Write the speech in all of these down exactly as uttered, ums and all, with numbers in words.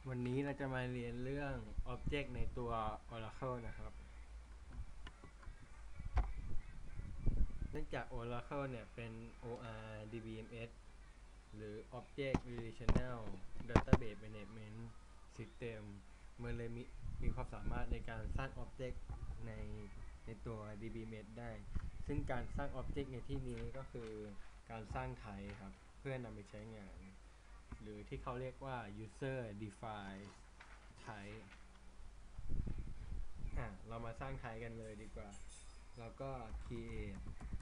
วันนี้เราจะมาเรียนเรื่อง Object ในตัว Oracle นะครับเนื่องจาก Oracle เนี่ยเป็น โอ อาร์ ดี บี เอ็ม เอส หรือ Object Relational Database Management System มันเลยมีมีความสามารถในการสร้าง Object ในในตัว ดี บี เอ็ม เอส ได้ซึ่งการสร้าง Object ในที่นี้ก็คือการสร้าง Type ครับเพื่อนำไปใช้งานหรือที่เขาเรียกว่า User Defined Type อ่ะเรามาสร้าง Type กันเลยดีกว่าแล้วก็ create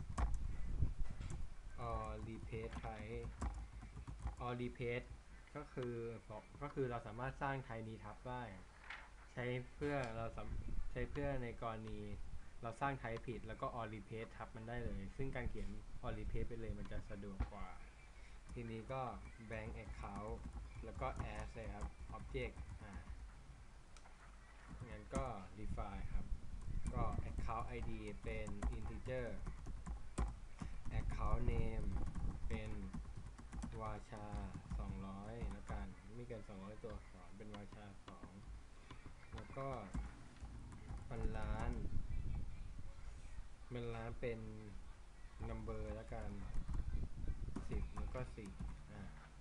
or replace type or replace ก็คือก็คือเราสามารถสร้าง type นี้ทับได้ใช้เพื่อเราใช้เพื่อในกรณีเราสร้าง type ผิดแล้วก็ or replace ทับมันได้เลยซึ่งการเขียน or replace ไปเลยมันจะสะดวกกว่าทีนี้ก็ blank account แล้วก็ add เลยครับ object อ่างั้นก็ define ครับก็ account ไอ ดี เป็น integer account name เป็นวาชาสองร้อยแล้วกันไม่เกินสองร้อยตัวอักษรเป็นวาชาสองแล้วก็บรรล้านบรรล้านเป็น number แล้วกันสิบแล้วก็สี่อ่า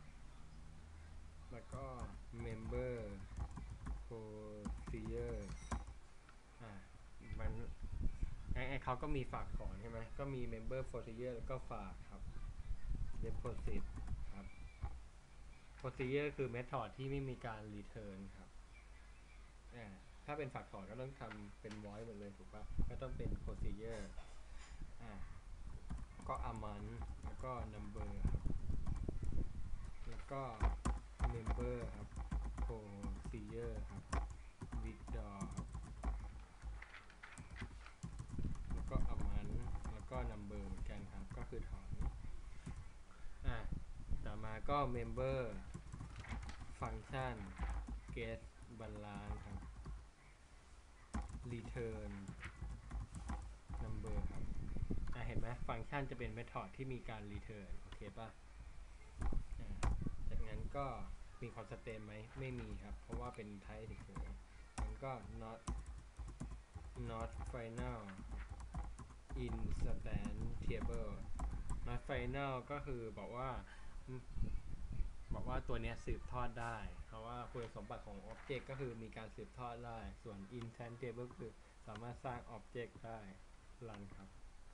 แล้วก็ member procedure อ่ามันไอ้ไอ้เขาก็มีฝากถอนใช่ไหมก็มี member procedure แล้วก็ฝากครับ deposit ครับ procedure คือ method ที่ไม่มีการ return ครับอ่าถ้าเป็นฝากถอนก็ต้องทำเป็น void หมดเลยถูกปะก็ต้องเป็น procedure อ่าก็ amount แล้วก็ number ครับแล้วก็ member ครับ procedure ครับ withdraw ครับแล้วก็ amount แล้วก็ number เหมือนกันครับก็คือถอนอ่าต่อมาก็ member function get balance ครับ return number ครับอ่ะเห็นไหมฟังก์ชันจะเป็น method ที่มีการ return โอเคป่ะอ่าจากนั้นก็มี constant ไหมไม่มีครับเพราะว่าเป็น type เฉยๆงั้นก็ not not final instance not final ก็คือบอกว่าบอกว่าตัวนี้สืบทอดได้เพราะว่าคุณสมบัติของ Object ก็คือมีการสืบทอดได้ส่วน instance คือสามารถสร้าง Object ได้รันครับ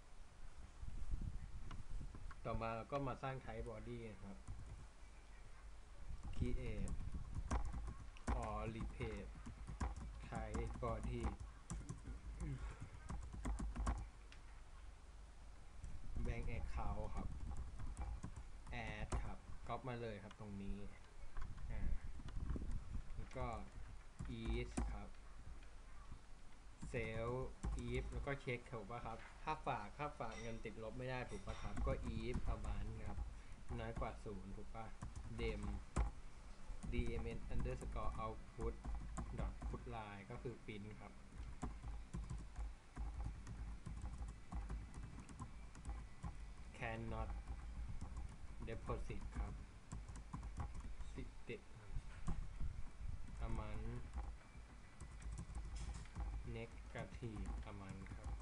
ต่อมาเราก็มาสร้าง type body ครับ create or replace type body blank account ครับ add ครับก๊อปมาเลยครับตรงนี้อ่าแล้วก็ is ครับ sell if แล้วก็เช็คถูกป่ะครับถ้าฝากถ้าฝากเงินติดลบไม่ได้ถูกป่ะครับก็ if ประมาณครับน้อยกว่าศูนย์ถูกป่ะ dem dmn underscore output dot put line ก็คือ print ครับ cannot deposit ครับ amount negative amount ครับ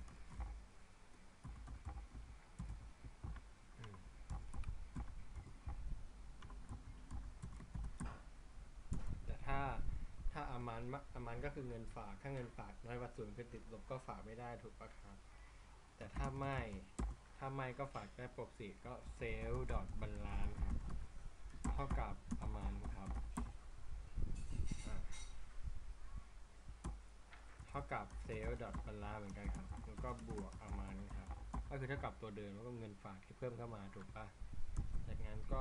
แต่ถ้าถ้าอามันอามันก็คือเงินฝากถ้าเงินฝากน้อยกว่าศูนย์คือติดลบก็ฝากไม่ได้ถูกปะครับแต่ถ้าไม่ถ้าไม่ก็ฝากได้ปกติก็เซลล์ดอทบาลานซ์ครับเท่ากับอามันครับเท่ากับเซลล์ดอทบาลานซ์เหมือนกันครับแล้วก็บวกอามันครับก็คือเท่ากับตัวเดิมแล้วก็เงินฝากที่เพิ่มเข้ามาถูกปะจากนั้นก็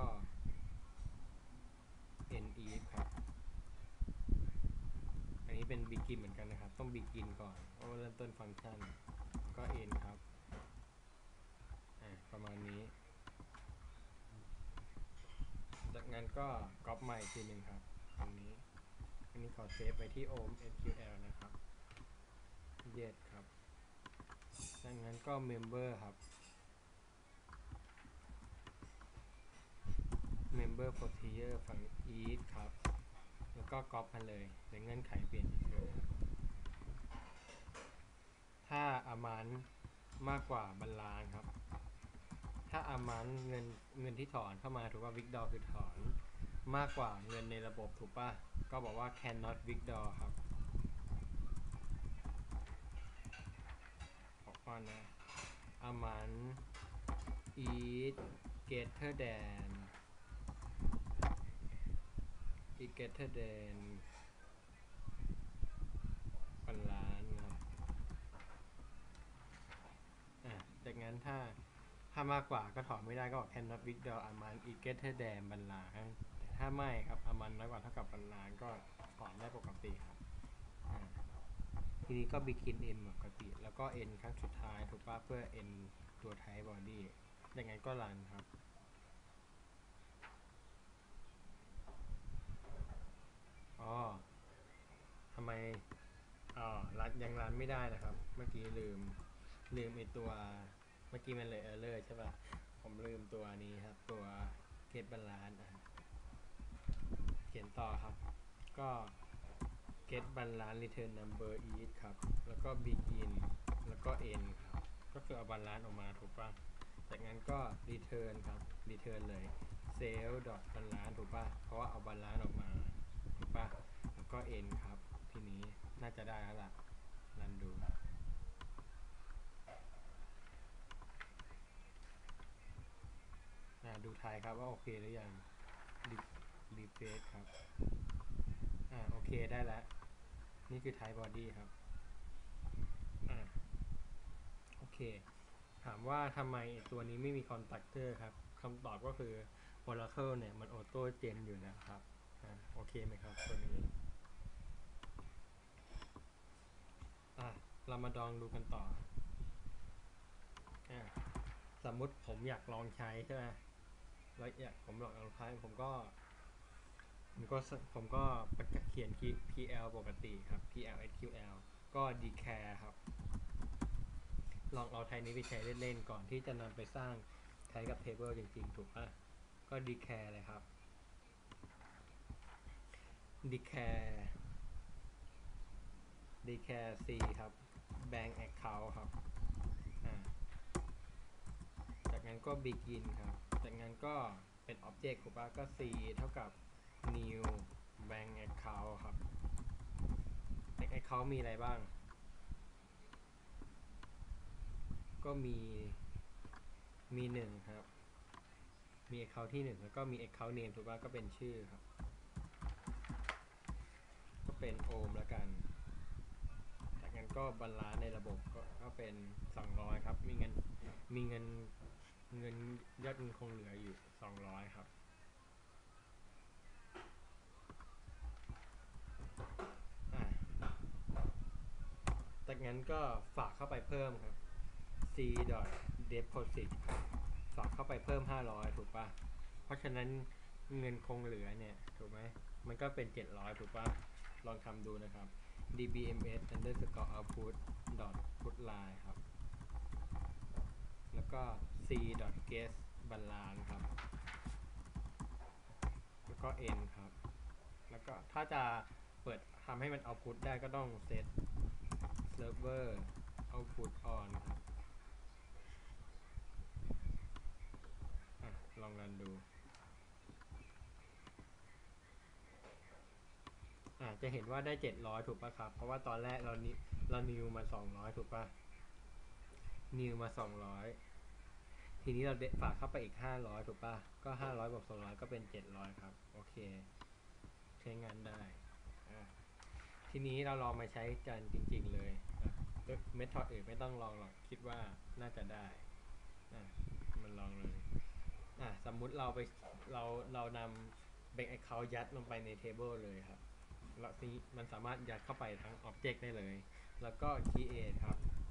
nif ครับอันนี้เป็น begin เหมือนกันนะครับต้อง begin ก่อนเพราะว่าเริ่มต้นฟังก์ชันก็ end ครับประมาณนี้จากนั้นก็ก๊อปใหม่ทีหนึ่งครับตรงนี้อันนี้ขอเซฟไปที่ om sql นะครับ yes ครับจากนั้นก็ member ครับ member procedure ฝั่ง is ครับแล้วก็ก๊อปมันเลยในเงื่อนไขเปลี่ยนเฉยๆถ้าอามันมากกว่าบาลานซ์ครับถ้าอามันเงินเงินที่ถอนเข้ามาถูกว่า withdraw คือถอนมากกว่าเงินในระบบถูกป่ะก็บอกว่า cannot withdraw ครับบอกว่านะ amount is greater than is greater than พันล้านครับอ่ะจากนั้นถ้าถ้ามากกว่าก็ถอนไม่ได้ก็บอก cannot withdraw amount is greater than พันล้านแต่ถ้าไม่ครับ amount น้อยกว่าเท่ากับพันล้านก็ถอนได้ปกติครับอ่ะทีนี้ก็ begin end ปกติแล้วก็ end ครั้งสุดท้ายถูกป่ะเพื่อ end ตัว type body อย่างนั้นก็รันครับอ๋อทำไมอ๋อรันยังรันไม่ได้นะครับเมื่อกี้ลืมลืมไอตัวเมื่อกี้มันเลย error ใช่ป่ะผมลืมตัวนี้ครับตัว get balance อ่ะเขียนต่อครับก็ get balance return number is ครับแล้วก็ begin แล้วก็ end ครับก็คือเอา balance ออกมาถูกป่ะจากนั้นก็ return ครับ return เลย sale dot balance ถูกป่ะเพราะว่าเอา balance ออกมาถูกป่ะแล้วก็ end ครับทีนี้น่าจะได้แล้วล่ะรันดูอ่าดูท้ายครับว่าโอเคหรือยัง refresh ครับอ่าโอเคได้แล้วนี่คือ type body ครับอ่าโอเคถามว่าทำไมตัวนี้ไม่มี constructor ครับคำตอบก็คือ Oracle เนี่ยมัน auto gen อยู่นะครับอ่าโอเคไหมครับตัวนี้อ่ะเรามาลองดูกันต่ออ่าสมมุติผมอยากลองใช้ใช่ไหมแล้วอยากผมลองลองใช้ผมก็ผมก็ผมก็เขียน พี แอล ปกติครับ พี แอล เอส คิว แอล ก็ declare ครับลองเอาไทยนี้ไปใช้เล่นๆก่อนที่จะนำไปสร้างใช้กับ table จริงๆถูกป่ะก็ declare เลยครับ declare declare c ครับ bank account ครับอ่าจากนั้นก็ begin ครับจากนั้นก็เป็น object ถูกป่ะก็ c เท่ากับ new bank account ครับ bank account มีอะไรบ้างก็มีมีหนึ่งครับมี account ที่หนึ่งแล้วก็มี account name ถูกป่ะก็เป็นชื่อครับก็เป็นโอมแล้วกันจากนั้นก็บาลานซ์ในระบบก็ก็เป็นสองร้อยครับมีเงินมีเงินเงินยอดเงินคงเหลืออยู่สองร้อยครับอ่าจากนั้นก็ฝากเข้าไปเพิ่มครับ c deposit ครับฝากเข้าไปเพิ่มห้าร้อยถูกป่ะเพราะฉะนั้นเงินคงเหลือเนี่ยถูกไหมมันก็เป็นเจ็ดร้อยถูกป่ะลองทำดูนะครับ dbms underscore output dot putline ครับแล้วก็ c get balance ครับแล้วก็ n ครับแล้วก็ถ้าจะเปิดทำให้มัน output ได้ก็ต้อง set server output on ครับอ่ะลองรันดูอ่ะจะเห็นว่าได้เจ็ดร้อยถูกป่ะครับเพราะว่าตอนแรกเรานิเรานิวมาสองร้อยถูกป่ะนิวมาสองร้อยทีนี้เราฝากเข้าไปอีกห้าร้อยถูกป่ะก็ห้าร้อยบวกสองร้อยก็เป็นเจ็ดร้อยครับโอเคใช้งานได้อ่ะทีนี้เราลองมาใช้กันจริงๆเลยอ่ะเมธอดอื่นไม่ต้องลองหรอกคิดว่าน่าจะได้อ่ะมันลองเลยอ่ะสมมุติเราไปเราเรานำ bank account ยัดลงไปใน table เลยครับแล้วทีนี้มันสามารถยัดเข้าไปทั้ง object ได้เลยแล้วก็ create ครับ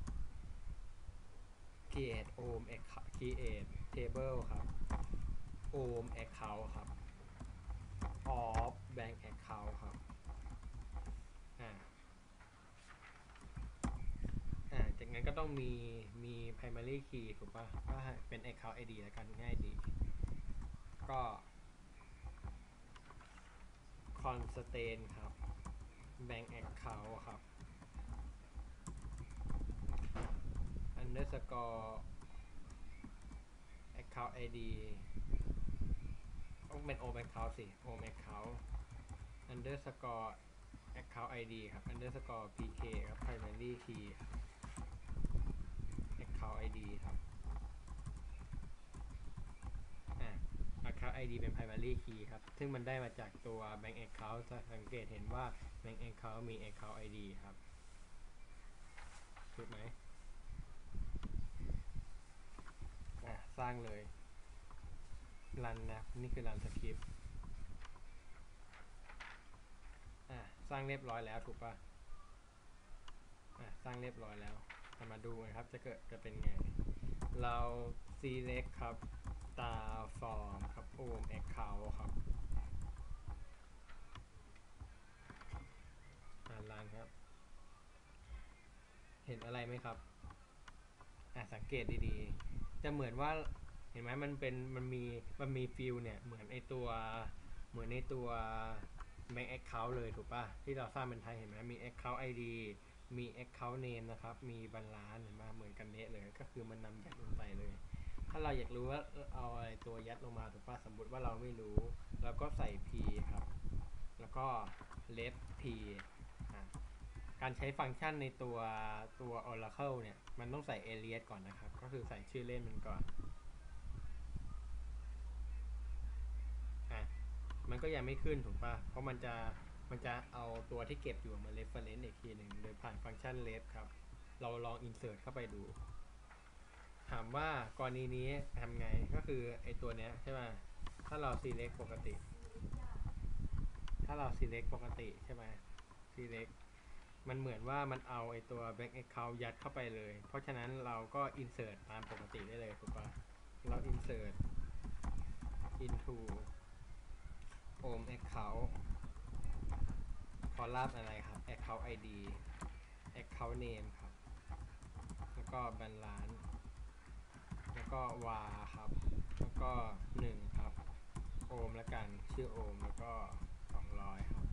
create om create table ครับ om account ครับ of bank account ครับอ่าอ่าจากนั้นก็ต้องมีมี primary key ถูกป่ะก็เป็น account ไอ ดี แล้วกันง่ายดีก็ constant ครับ bank account ครับ underscore account ไอ ดี ต้องเป็น home account สิ home account underscore account ไอ ดี ครับ underscore พี เค ครับ primary key ครับ account ไอ ดี ครับอ่า account ไอ ดี เป็น primary key ครับซึ่งมันได้มาจากตัว bank account จะสังเกตเห็นว่า bank account มี account ไอ ดี ครับถูกไหมอ่ะสร้างเลยรันนะนี่คือรันสคริปต์อ่ะสร้างเรียบร้อยแล้วถูกปะอ่ะสร้างเรียบร้อยแล้วมาดูนะครับจะเกิดจะเป็นไงเรา select ครับตา form ครับ home account ครับอ่านรันครับเห็นอะไรไหมครับอ่ะสังเกตดีๆจะเหมือนว่าเห็นไหมมันเป็นมันมีมันมีฟิลเนี่ยเหมือนไอตัวเหมือนในตัว bank account เลยถูกป่ะที่เราสร้างเป็นไทยเห็นไหมมี account ไอ ดี มี account name นะครับมีบาลานซ์เห็นไหมเหมือนกันเละเลยก็คือมันนำยัดลงไปเลยถ้าเราอยากรู้ว่าเอาอะไรตัวยัดลงมาถูกป่ะสมมติว่าเราไม่รู้เราก็ใส่ p ครับแล้วก็ left p อ่ะการใช้ฟังก์ชันในตัวตัว Oracle เนี่ยมันต้องใส่ alias ก่อนนะครับก็คือใส่ชื่อเล่นมันก่อนอ่ะมันก็ยังไม่ขึ้นถูกป่ะเพราะมันจะมันจะเอาตัวที่เก็บอยู่มา reference อีกทีหนึ่งโดยผ่านฟังก์ชัน left ครับเราลอง insert เข้าไปดูถามว่ากรณีนี้ทำไงก็คือไอตัวเนี้ยใช่ไหมถ้าเรา select ปกติถ้าเรา select ปกติใช่ไหม select มันเหมือนว่ามันเอาไอตัว bank account ยัดเข้าไปเลยเพราะฉะนั้นเราก็ insert ตามปกติได้เลยถูกปะเรา insert into home account คอลัมน์อะไรครับ account ไอ ดี account name ครับแล้วก็ balance แล้วก็ var ครับแล้วก็หนึ่งครับโอมแล้วกันชื่อโอมแล้วก็สองร้อยครับ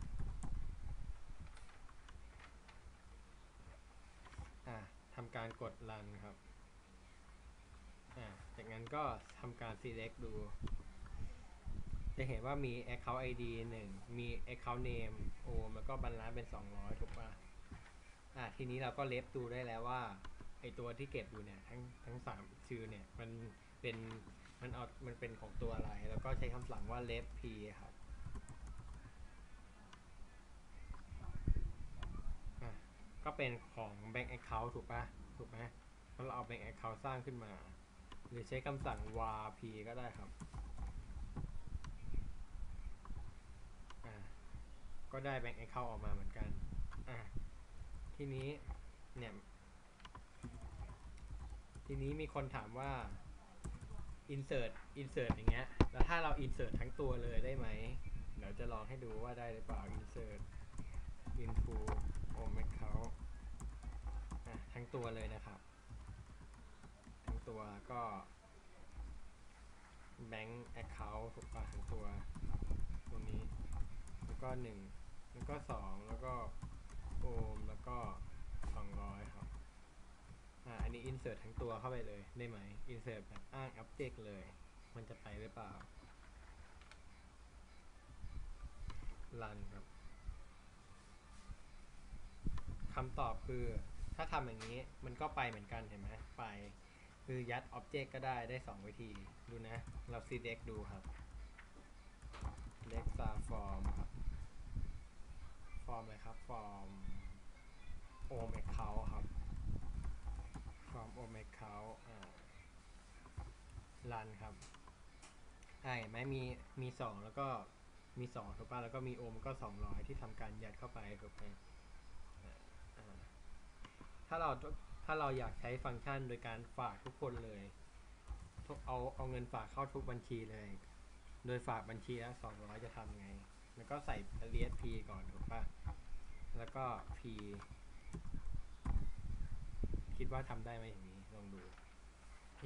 อ่ะทำการกด run ครับอ่ะจากนั้นก็ทำการ select ดูจะเห็นว่ามี account ไอ ดี หนึ่งมี account name โอมแล้วก็บาลานซ์เป็นสองร้อยถูกป่ะอ่ะทีนี้เราก็เลฟดูได้แล้วว่าไอตัวที่เก็บอยู่เนี่ยทั้งทั้งสามชื่อเนี่ยมันเป็นมันเอามันเป็นของตัวอะไรแล้วก็ใช้คำสั่งว่า left p ครับอ่ะก็เป็นของ bank account ถูกป่ะถูกไหมเพราะเราเอา bank account สร้างขึ้นมาหรือใช้คำสั่ง var p ก็ได้ครับอ่ะก็ได้ bank account ออกมาเหมือนกันอ่ะทีนี้เนี่ยทีนี้มีคนถามว่า insert insert อย่างเงี้ยแล้วถ้าเรา insert ทั้งตัวเลยได้ไหมเดี๋ยวจะลองให้ดูว่าได้หรือเปล่า insert into home account อ่ะทั้งตัวเลยนะครับทั้งตัวก็ bank account ถูกป่ะทั้งตัวตัวนี้แล้วก็หนึ่งแล้วก็สองแล้วก็โอมแล้วก็สองร้อยครับอ่าอันนี้ insert ทั้งตัวเข้าไปเลยได้ไหม insert แบบอ้าง object เลยมันจะไปหรือเปล่า run ครับคำตอบคือถ้าทำอย่างนี้มันก็ไปเหมือนกันเห็นไหมไปคือยัด object ก็ได้ได้สองวิธีดูนะเรา select ดูครับ select star form ครับ form อะไรครับ form home account ครับ form home account อ่า run ครับอ่าเห็นไหมมีมีสองแล้วก็มีสองถูกป่ะแล้วก็มีโอมก็สองร้อยที่ทำการยัดเข้าไปถูกไหมอ่าถ้าเราถ้าเราอยากใช้ฟังก์ชันโดยการฝากทุกคนเลยเอาเอาเงินฝากเข้าทุกบัญชีเลยโดยฝากบัญชีละสองร้อยจะทำไงแล้วก็ใส่ alias p ก่อนถูกป่ะแล้วก็ p คิดว่าทำได้ไหมอย่างนี้ลองดู p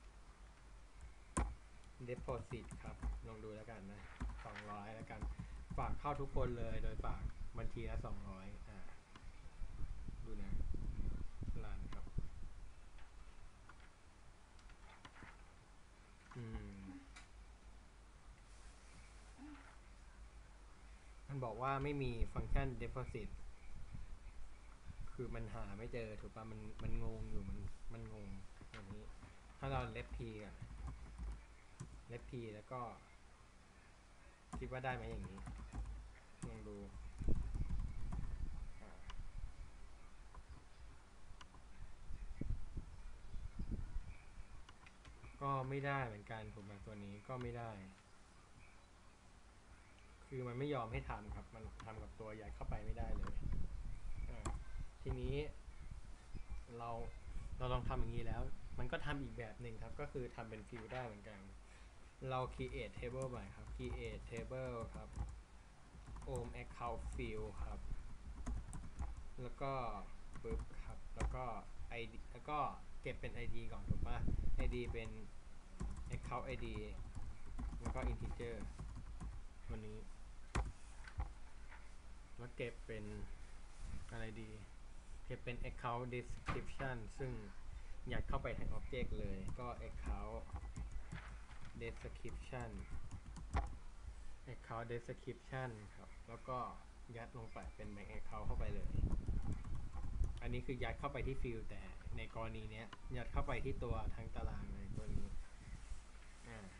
deposit ครับลองดูแล้วกันนะสองร้อยแล้วกันฝากเข้าทุกคนเลยโดยฝากบัญชีละสองร้อยอ่าดูนะรันครับอืมมันบอกว่าไม่มีฟังก์ชัน deposit คือมันหาไม่เจอถูกป่ะมันมันงงอยู่มันมันงงอย่างนี้ถ้าเราเลฟพีก่อนเลฟพีแล้วก็คิดว่าได้ไหมอย่างนี้ลองดูก็ไม่ได้เหมือนกันถูกไหมตัวนี้ก็ไม่ได้คือมันไม่ยอมให้ทำครับมันทำกับตัวใหญ่เข้าไปไม่ได้เลยทีนี้เราเราลองทำอย่างนี้แล้วมันก็ทำอีกแบบหนึ่งครับก็คือทำเป็นฟิลได้เหมือนกันเรา create table ใหม่ครับ create table ครับ om account field ครับแล้วก็ปึ๊บครับแล้วก็ id แล้วก็เก็บเป็น id ก่อนถูกป่ะ id เป็น account id แล้วก็ integer ตัวนี้แล้วเก็บเป็นอะไรดีเก็บเป็น account description ซึ่งยัดเข้าไปใน object เลยก็ account description account description ครับแล้วก็ยัดลงไปเป็น bank account เข้าไปเลยอันนี้คือยัดเข้าไปที่ฟิลแต่ในกรณีนี้ยัดเข้าไปที่ตัวทั้งตารางเลยตัวนี้อ่า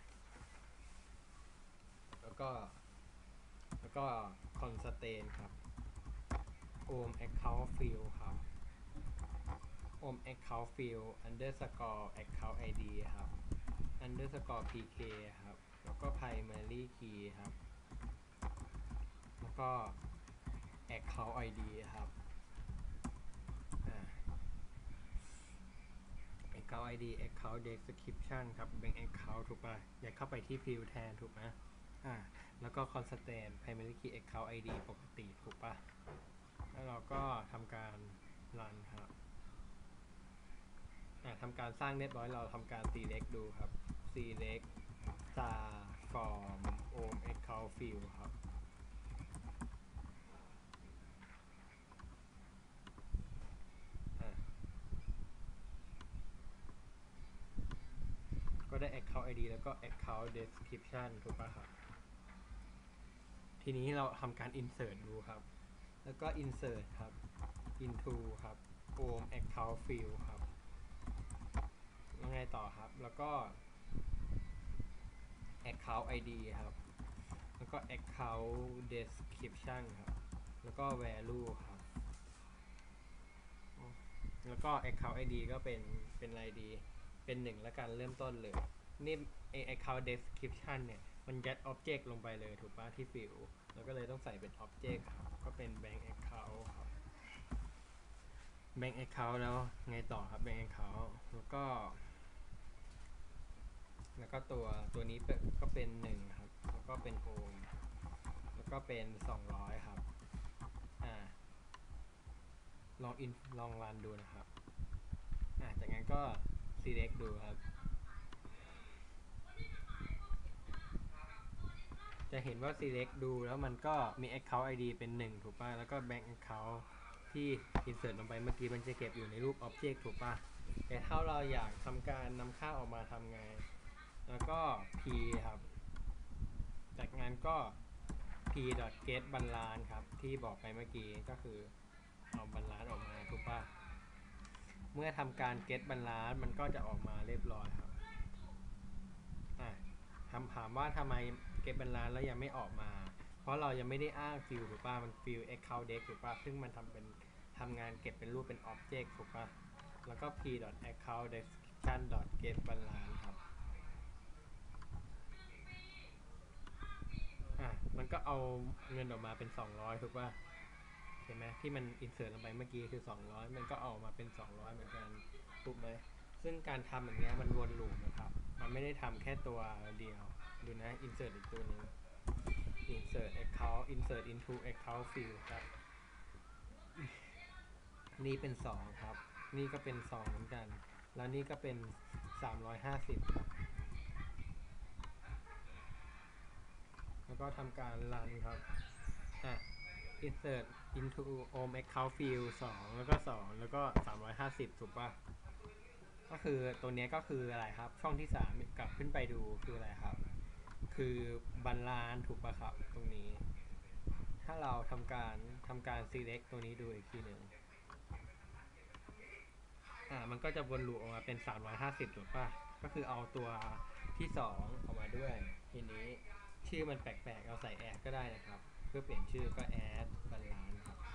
แล้วก็แล้วก็ constraint ครับ om account field ครับ om account field underscore account id ครับ underscore pk ครับแล้วก็ primary key ครับแล้วก็ account id ครับอ่า account id account description ครับเป็น account ถูกป่ะอยากเข้าไปที่ field แทนถูกไหมอ่าแล้วก็ constant primary key account id ปกติถูกป่ะแล้วเราก็ทำการ run ครับทำการสร้างเรียบร้อยเราทำการ select ดูครับ select star from om account field ครับก็ได้ account id แล้วก็ account description ถูกป่ะครับทีนี้เราทำการ insert ดูครับแล้วก็ insert ครับ into ครับ om account field ครับแล้วไงต่อครับแล้วก็ account id ครับแล้วก็ account description ครับแล้วก็ value ครับแล้วก็ account id ก็เป็นเป็นอะไรดีเป็นหนึ่งแล้วกันเริ่มต้นเลยนี่ account description เนี่ยมันยัด object ลงไปเลยถูกป่ะที่ฟิลแล้วก็เลยต้องใส่เป็น object ครับก็เป็น bank account ครับ bank account แล้วไงต่อครับ bank account แล้วก็แล้วก็ตัวตัวนี้ก็เป็นหนึ่งครับแล้วก็เป็นโอมแล้วก็เป็นสองร้อยครับอ่าลองอินลองรันดูนะครับอ่าจากนั้นก็ select ดูครับจะเห็นว่า select ดูแล้วมันก็มี account id เป็นหนึ่งถูกป่ะแล้วก็ bank account ที่ insert ลงไปเมื่อกี้มันจะเก็บอยู่ในรูป object ถูกป่ะแต่ถ้าเราอยากทำการนำค่าออกมาทำไงแล้วก็ p ครับจากนั้นก็ p.get balance ครับที่บอกไปเมื่อกี้ก็คือเอา balance ออกมาถูกป่ะเมื่อทำการ get balance มันก็จะออกมาเรียบร้อยครับอ่ะถามถามว่าทำไม get balance แล้วยังไม่ออกมาเพราะเรายังไม่ได้อ้างฟิลถูกป่ะมันฟิล account deck ถูกป่ะซึ่งมันทำเป็นทำงานเก็บเป็นรูปเป็น object ถูกป่ะแล้วก็ p.account description.get balance ครับอ่ะมันก็เอาเงินออกมาเป็นสองร้อยถูกป่ะเห็นไหมที่มัน insert ลงไปเมื่อกี้คือสองร้อยมันก็ออกมาเป็นสองร้อยเหมือนกันถูกไหมซึ่งการทำอย่างเงี้ยมันวนลูปนะครับมันไม่ได้ทำแค่ตัวเดียวดูนะ insert อีกตัวนึง insert account insert into account field ครับนี่เป็นสองครับนี่ก็เป็นสองเหมือนกันแล้วนี่ก็เป็นสามร้อยห้าสิบครับแล้วก็ทำการรันครับอ่ะ insert into om account field สองแล้วก็สองแล้วก็สามร้อยห้าสิบถูกป่ะก็คือตัวนี้ก็คืออะไรครับช่องที่สามกลับขึ้นไปดูคืออะไรครับคือบาลานซ์ถูกป่ะครับตรงนี้ถ้าเราทำการทำการ select ตัวนี้ดูอีกทีหนึ่งอ่ามันก็จะวนลูปออกมาเป็นสามร้อยห้าสิบถูกป่ะก็คือเอาตัวที่สองออกมาด้วยทีนี้ชื่อมันแปลกๆเอาใส่แอดก็ได้นะครับเพื่อเปลี่ยนชื่อก็แอดบาลานซ์ครับ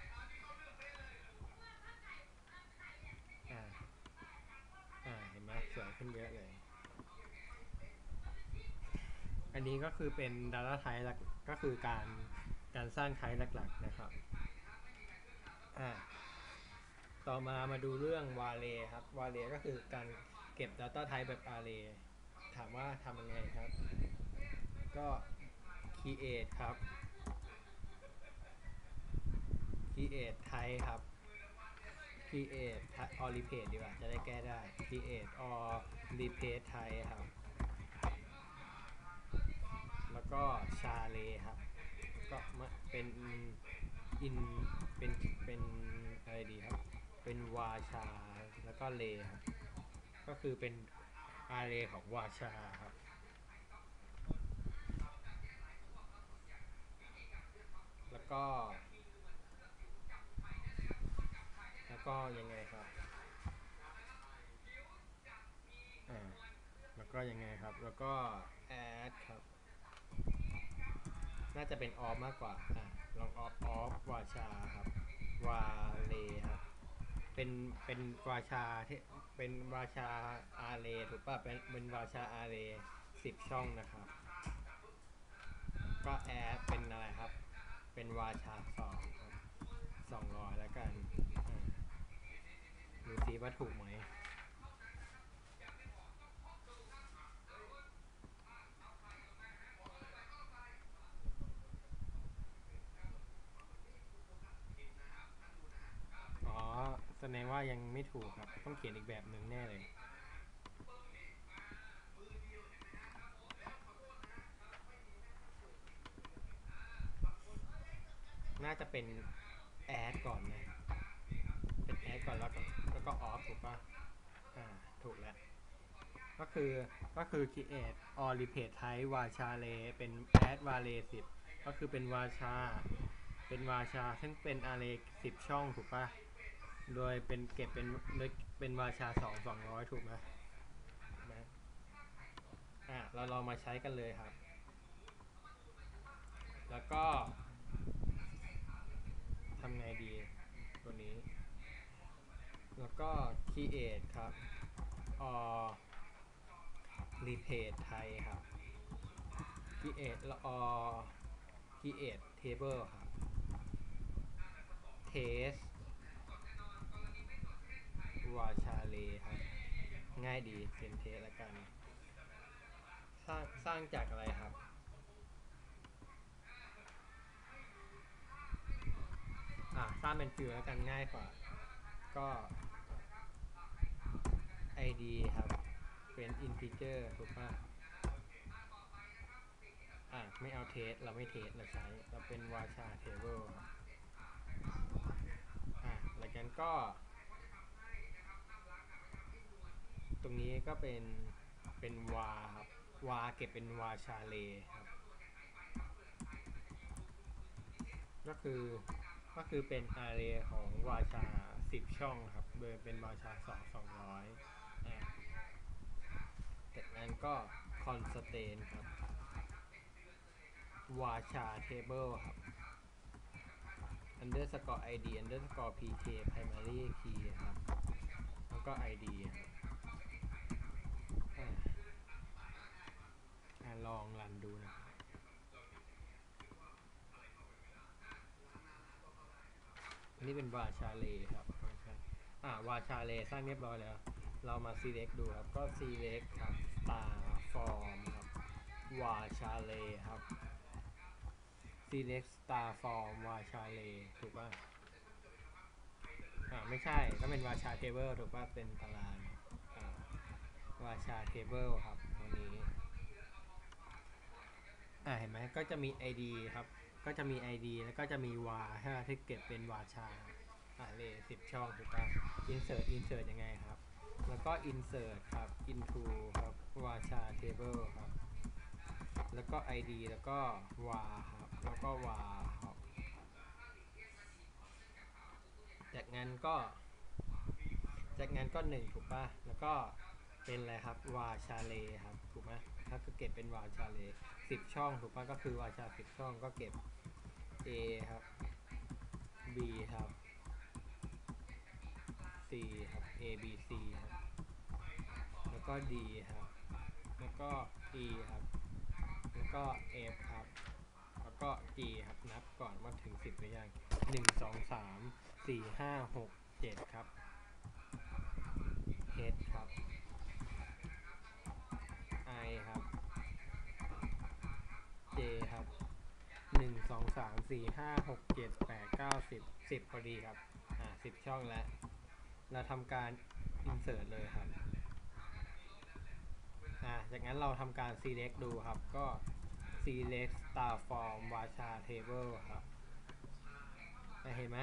อ่าอ่าเห็นไหมสวยขึ้นเยอะเลยอันนี้ก็คือเป็น Data Type หลักก็คือการการสร้าง Type หลักๆนะครับอ่าต่อมามาดูเรื่อง Array ครับ Array ก็คือการเก็บ Data Type แบบ Array ถามว่าทำยังไงครับก็ create ครับ create type ครับ create or replace ดีกว่าจะได้แก้ได้ create or replace type ครับแล้วก็ Array ครับก็เป็น in เป็นเป็นอะไรดีครับเป็นวาชาแล้วก็เลครับก็คือเป็น array ของวาชาครับแล้วก็แล้วก็ยังไงครับอ่าแล้วก็ยังไงครับแล้วก็ add ครับน่าจะเป็น off มากกว่าอ่าลอง off off วาชาครับวาเลครับเป็นเป็นวาชาที่เป็นวาชาอาเรถูกป่ะเป็นเป็นวาชาอาเรสิบช่องนะครับก็แอดเป็นอะไรครับเป็นวาชาสองครับสองร้อยแล้วกันดูซิว่าถูกไหมอ๋อแสดงว่ายังไม่ถูกครับต้องเขียนอีกแบบหนึ่งแน่เลยน่าจะเป็นแอดก่อนนะเป็นแอดก่อนแล้วก็แล้วก็ออฟถูกป่ะอ่าถูกแล้วก็คือก็คือ create or replace type วาชาเลเป็น add วาเลสิบก็คือเป็นวาชาเป็นวาชาซึ่งเป็น array สิบช่องถูกป่ะโดยเป็นเก็บเป็นเป็นวาชาสองสองร้อยถูกไหมนะอ่ะเราลองมาใช้กันเลยครับแล้วก็ทำไงดีตัวนี้แล้วก็ create ครับ or replace type ครับ create or create table ครับ test วาชาเลครับง่ายดีเป็นเทสละกันสร้างสร้างจากอะไรครับอ่าสร้างเป็นฟิลแล้วกันง่ายกว่าก็ ไอ ดี ครับเป็น integer ถูกป่ะอ่าไม่เอาเทสเราไม่เทสเราใช้เราเป็นวาชา table อ่าหลังจากนั้นก็ตรงนี้ก็เป็นเป็นวาครับวาเก็บเป็นวาชาเลครับก็คือก็คือเป็น array ของวาชาสิบช่องครับโดยเป็นวาชาสองสองร้อยอ่าจากนั้นก็ constraint ครับวาชา table ครับ underscore id underscore pk primary key ครับแล้วก็ id ครับอ่าลองรันดูนะครับอันนี้เป็นวาชาเลครับอ่าวาชาเลสร้างเรียบร้อยแล้วเรามา select ดูครับก็ select ครับ star form ครับวาชาเลครับ select star form วาชาเลถูกป่ะอ่าไม่ใช่ก็เป็นวาชา table ถูกป่ะเป็นตารางอ่าวาชา table ครับตัวนี้อ่าเห็นไหมก็จะมี ไอ ดี ครับก็จะมี ไอ ดี แล้วก็จะมี var ใช่ไหมที่เก็บเป็น varchar array สิบช่องถูกป่ะ insert insert ยังไงครับแล้วก็ insert ครับ into ครับ varchar table ครับแล้วก็ ไอ ดี แล้วก็ var ครับแล้วก็ var ครับจากนั้นก็จากนั้นก็หนึ่งถูกป่ะแล้วก็เป็นอะไรครับ varchar array ครับถูกไหมถ้าคือเก็บเป็น varchar array สิบช่องถูกป่ะก็คือ varchar สิบช่องก็เก็บ a ครับ b ครับ c ครับ a b c ครับแล้วก็ d ครับแล้วก็ e ครับแล้วก็ f ครับแล้วก็ g ครับนับก่อนว่าถึงสิบหรือยังหนึ่ง สอง สาม สี่ ห้า หก เจ็ดครับ h ครับ i ครับ j ครับหนึ่ง สอง สาม สี่ ห้า หก เจ็ด แปด เก้า สิบ สิบพอดีครับอ่าสิบช่องแล้วเราทำการ insert เลยครับอ่าจากนั้นเราทำการ select ดูครับก็ select star form varchar table ครับเห็นไหม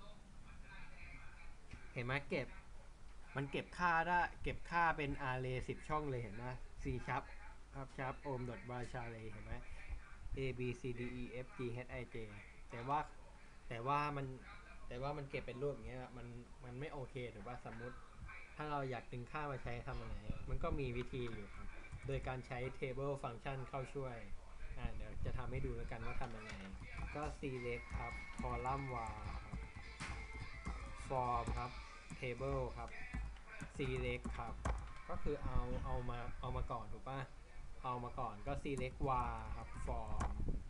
เห็นไหมเก็บมันเก็บค่าได้เก็บค่าเป็น array สิบช่องเลยเห็นไหม c sharp ครับ sharp om dot varchar array เห็นไหม a b c d e f g h i j แต่ว่าแต่ว่ามันแต่ว่ามันเก็บเป็นรูปอย่างเงี้ยมันมันไม่โอเคถูกป่ะสมมุติถ้าเราอยากดึงค่ามาใช้ทำยังไงมันก็มีวิธีอยู่ครับโดยการใช้ table function เข้าช่วยอ่าเดี๋ยวจะทำให้ดูแล้วกันว่าทำยังไงก็ select ครับ column var ครับ form ครับ table ครับ select ครับก็คือเอาเอามาเอามาก่อนถูกป่ะเอามาก่อนก็ select var ครับ form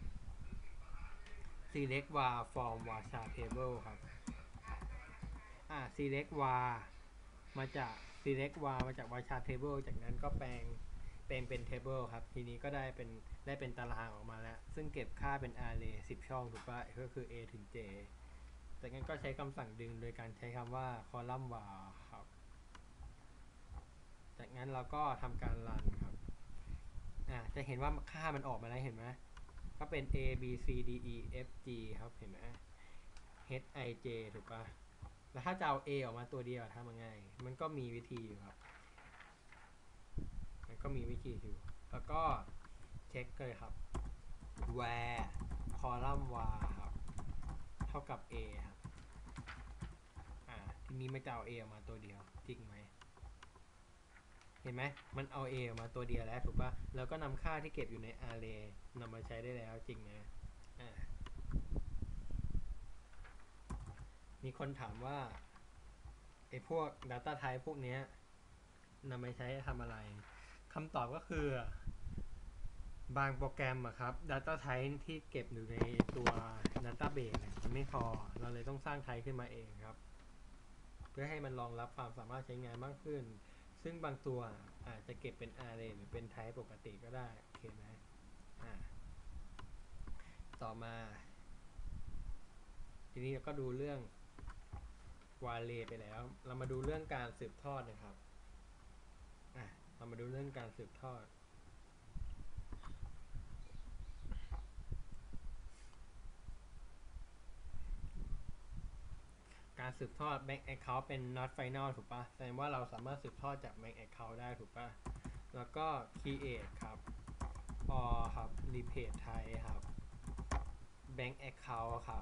select var form varchar table ครับอ่า select var มาจาก select var มาจาก varchar table จากนั้นก็แปลงแปลงเป็น table ครับทีนี้ก็ได้เป็นได้เป็นตารางออกมาแล้วซึ่งเก็บค่าเป็น array สิบช่องถูกป่ะก็คือ a ถึง j จากนั้นก็ใช้คำสั่งดึงโดยการใช้คำว่า column var ครับจากนั้นเราก็ทำการรันครับอ่าจะเห็นว่าค่ามันออกมาแล้วเห็นไหมก็เป็น a b c d e f g ครับเห็นไหม h i j ถูกป่ะแล้วถ้าจะเอา a ออกมาตัวเดียวทำยังไงมันก็มีวิธีอยู่ครับมันก็มีวิธีอยู่แล้วก็เช็คเลยครับ where column var ครับเท่ากับ a ครับอ่าทีนี้มันจะเอา a ออกมาตัวเดียวจริงไหมเห็นไหมมันเอา a ออกมาตัวเดียวแล้วถูกป่ะแล้วก็นำค่าที่เก็บอยู่ใน array นำมาใช้ได้แล้วจริงนะอ่ามีคนถามว่าไอ้พวก data type พวกเนี้ยนำไปใช้ทำอะไรคำตอบก็คือบางโปรแกรมอะครับ data type ที่เก็บอยู่ในตัว database เนี่ยมันไม่พอเราเลยต้องสร้าง type ขึ้นมาเองครับเพื่อให้มันรองรับความสามารถใช้งานมากขึ้นซึ่งบางตัวอาจจะเก็บเป็น array หรือเป็น type ปกติก็ได้โอเคไหมอ่าต่อมาทีนี้เราก็ดูเรื่อง array ไปแล้วเรามาดูเรื่องการสืบทอดนะครับอ่ะเรามาดูเรื่องการสืบทอดการสืบทอด bank account เป็น not final ถูกปะแสดงว่าเราสามารถสืบทอดจาก bank account ได้ถูกปะแล้วก็ create ครับ or ครับ replace type ครับ bank account ครับ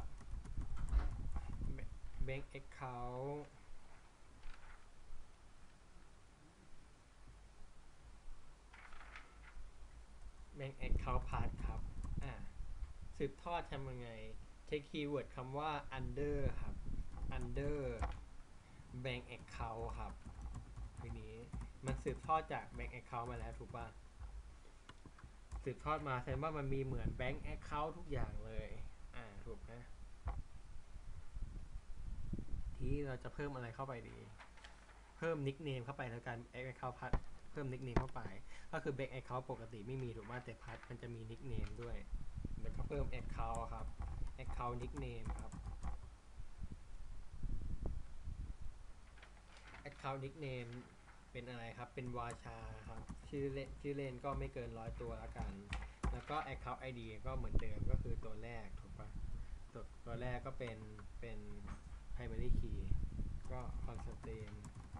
bank account bank account path ครับอ่าสืบทอดทำยังไงใช้คีย์เวิร์ดคำว่า under ครับ under bank account ครับทีนี้มันสืบทอดจาก bank account มาแล้วถูกป่ะสืบทอดมาแสดงว่ามันมีเหมือน bank account ทุกอย่างเลยอ่าถูกไหมทีนี้เราจะเพิ่มอะไรเข้าไปดีเพิ่ม nickname เข้าไปแล้วกัน bank account พัดเพิ่ม nickname เข้าไปก็คือ bank account ปกติไม่มีถูกป่ะแต่พัดมันจะมี nickname ด้วยแล้วก็เพิ่ม account ครับ account nickname ครับ account nickname เป็นอะไรครับเป็นวาชาครับชื่อเล่นชื่อเล่นก็ไม่เกินร้อยตัวละกันแล้วก็ account ไอ ดี ก็เหมือนเดิมก็คือตัวแรกถูกปะตัวตัวแรกก็เป็นเป็น primary key ก็ constant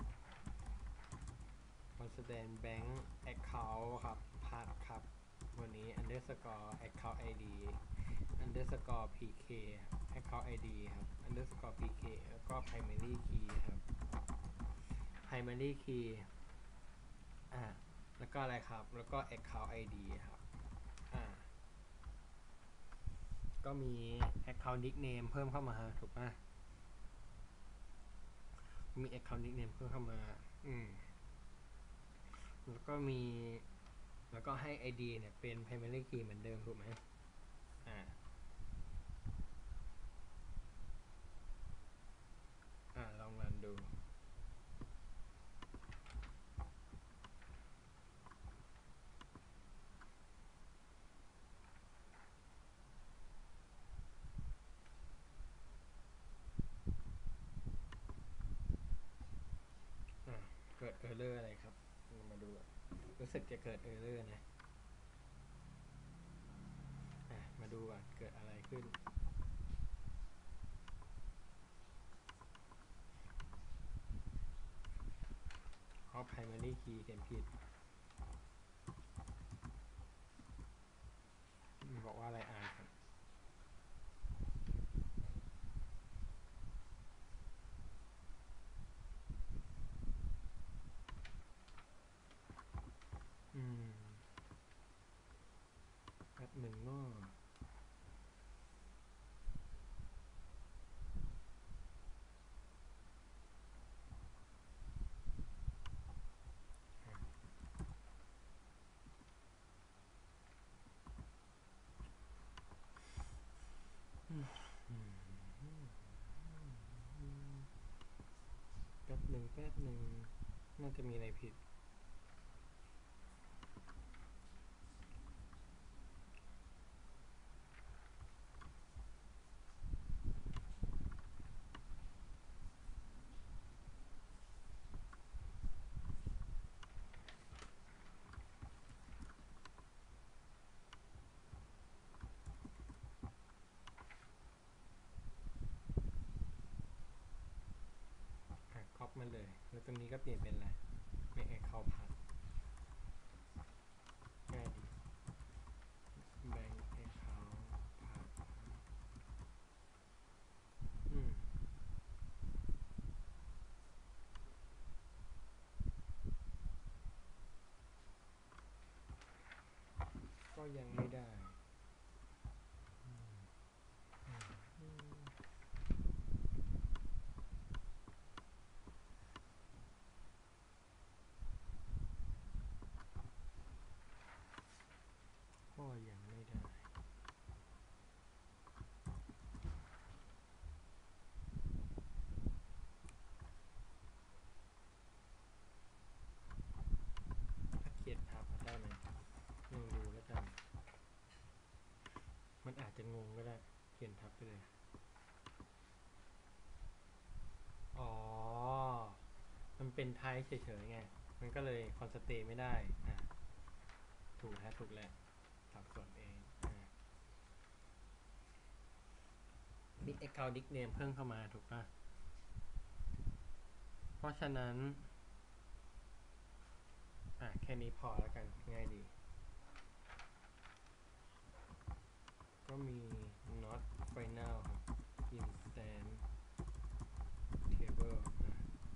constant bank account ครับ path ครับวันนี้ underscore account id underscore pk account id ครับ underscore pk แล้วก็ primary key ครับ primary key อ่าแล้วก็อะไรครับแล้วก็ account id ครับอ่าก็มี account nickname เพิ่มเข้ามาถูกป่ะมี account nickname เพิ่มเข้ามาอืมแล้วก็มีแล้วก็ให้ ไอ ดี เนี่ยเป็น primary key เหมือนเดิมถูกไหมอ่าอ่าลองรันดูอ่าเกิด error อะไรครับมาดูรู้สึกจะเกิด error นะอ่ามาดูก่อนเกิดอะไรขึ้นเพราะ primary key เขียนผิดบอกว่าอะไรอ่านครับอืมแป๊บหนึ่งเนาะแป๊บหนึ่งแป๊บหนึ่งน่าจะมีอะไรผิดอ่ะก๊อปมาเลยแล้วตรงนี้ก็เปลี่ยนเป็นอะไรไม่แอคเคาท์พัดง่ายดี bank account พัดอืมก็ยังไม่ได้ก็ยังไม่ได้ถ้าเขียนทับได้ไหมลองดูแล้วกันมันอาจจะงงก็ได้เขียนทับไปเลยอ๋อมันเป็นไทป์เฉยๆไงมันก็เลยคอนสเตย์ไม่ได้อ่ะถูกแล้วถูกแล้วสับสนเองอ่ะมี account nickname เพิ่มเข้ามาถูกป่ะเพราะฉะนั้นอ่ะแค่นี้พอแล้วกันง่ายดีก็มี not final ครับ instant table อ่ะ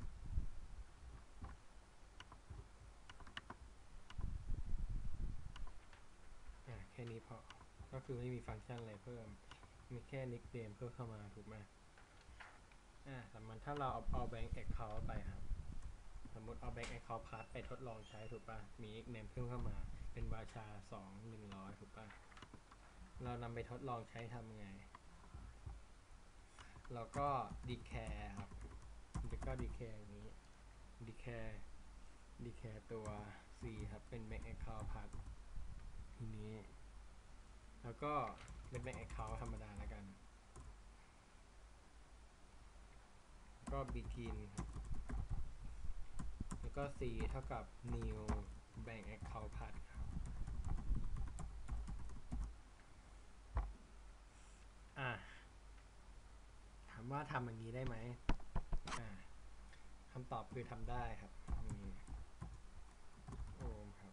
อ่ะแค่นี้พอก็คือไม่มีฟังก์ชันอะไรเพิ่มมีแค่ nickname เพิ่มเข้ามาถูกไหมอ่ะแต่มันถ้าเราเอาเอา bank account ไปครับสมมติเอา bank account pass ไปทดลองใช้ถูกป่ะมี nickname เพิ่มเข้ามาเป็นวาชาสองหนึ่งร้อยถูกป่ะเรานำไปทดลองใช้ทำไงเราก็ declare ครับแล้วก็ declare อย่างนี้ declare declare ตัว c ครับเป็น bank account pass ทีนี้แล้วก็เป็น bank account ธรรมดาแล้วกันแล้วก็ begin ครับแล้วก็ c เท่ากับ new bank account path ครับอ่ะว่าทำอย่างนี้ได้ไหมอ่าคำตอบคือทำได้ครับนี่โอมครับ